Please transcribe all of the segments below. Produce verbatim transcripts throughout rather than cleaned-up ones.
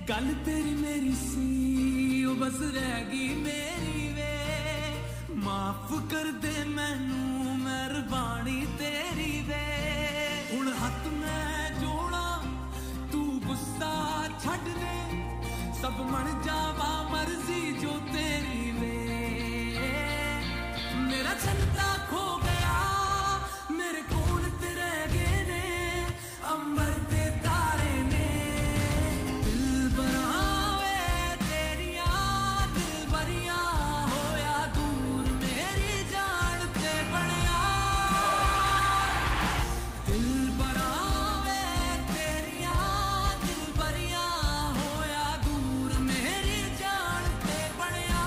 गल तेरी मेरी सी ओ बस रह गई मेरी वे माफ कर दे मैनू मेहरबानी तेरी वे हुण हथ मैं जोड़ा तू गुस्सा छड्ड दे सब मन जावा मर्जी जो तेरी वे मेरा चलता खो गया मेरे कोल ते रह गए ने अंबर ते तारे ने दिलबरा वे तेरिया दिलबरिया होया दूर मेरी जान ते बनिया दिलबरा वे तेरिया दिलबरिया होया दूर मेरी जान ते बनिया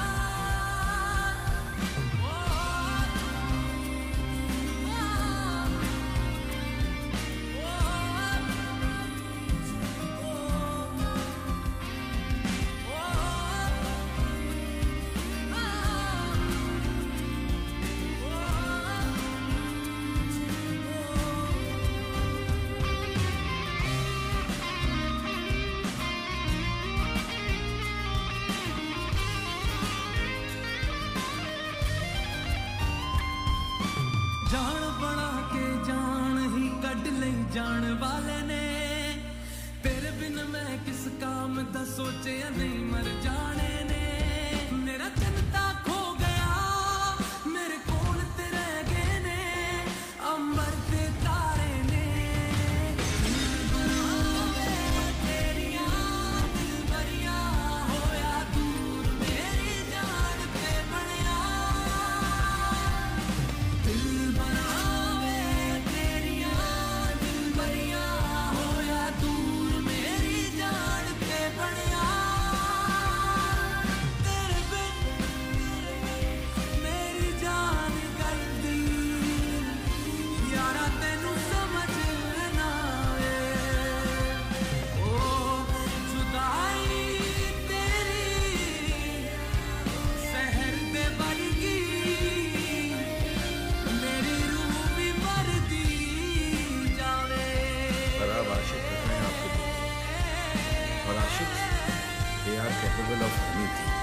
जान बना के जान ही कट ले जान वाले ने तेरे बिन मैं किस काम दा सोचे नहीं मर जाने ने मेरा चिंता खो गया मेरे कोल ते रह गए ने अंबर ते तारे ने तेरिया दिलबरिया होया दूर मेरी जान ते बनिया दिलबरा वे तेरिया दिलबरिया होया दूर मेरी जान ते बनिया तेरे बिन मेरी जान गलदी यारा तेनू समझ ना आवे ओ जुदाई तेरी सहर दे वर्गी मेरी रूह भी मरदी जावे पर अब आशिक हैं आपके और आशिक they are capable of anything